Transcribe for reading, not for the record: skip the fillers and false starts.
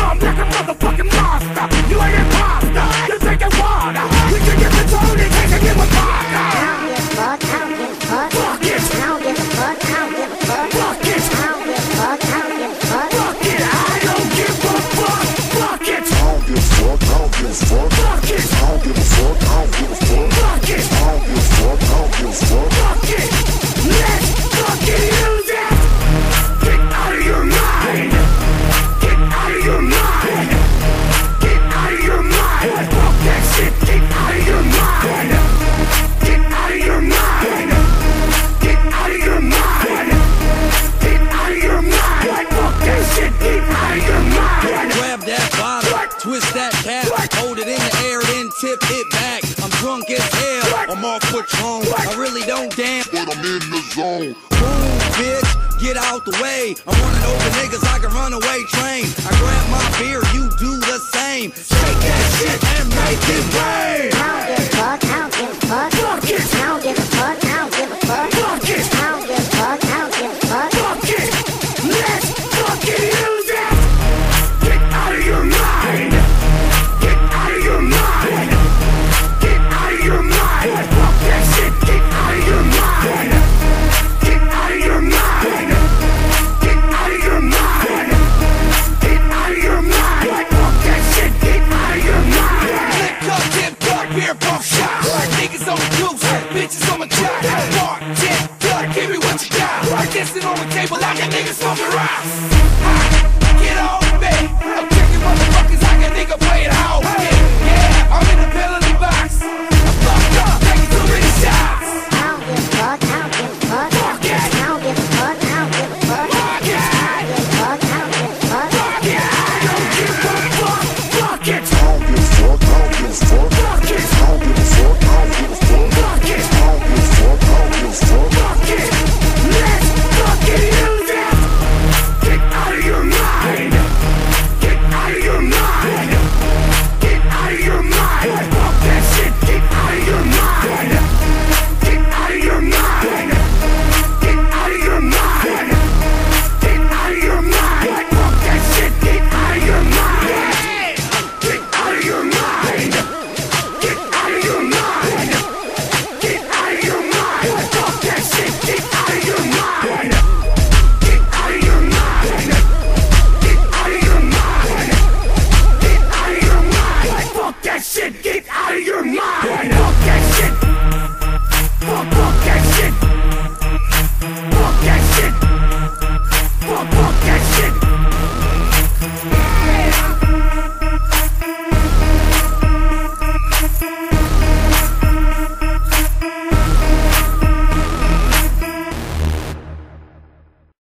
numb like a motherfucking monster. You ain't imposter, you drinking water. You can get the Tony, take it with vodka. I don't give a fuck, I don't give a fuck. Fuck it. I don't give a fuck, I don't give a fuck. Fuck it. I don't give a fuck, I don't give a fuck. Fuck it, I don't give a fuck. Fuck it. I don't give a fuck, I don't give a fuck. Fuck it. I don't give a fuck, I don't give a fuck. Fuck it. I don't give a fuck, I don't give a fuck. Fuck it. Let's fucking use it. Get out of your mind. Get out of your mind. Get out of your mind. Fuck that shit. Get out of your mind. Get out of your mind. Get out of your mind. Get out of your mind. Fuck that shit. Get out of your mind. Grab that bottle, twist that cap, hold it in the air, then tip it back. I'm drunk as hell, I'm off Patron. I really don't dance, But I'm in the zone. boom, bitch, get out the way. I'm running over niggas like a runaway train. I grab my beer, you do the same. Shake